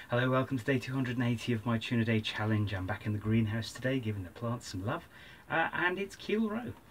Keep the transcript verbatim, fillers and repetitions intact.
Hello, welcome to day two hundred eighty of my Tuna Day Challenge. I'm back in the greenhouse today giving the plants some love, uh, and it's Keel Row.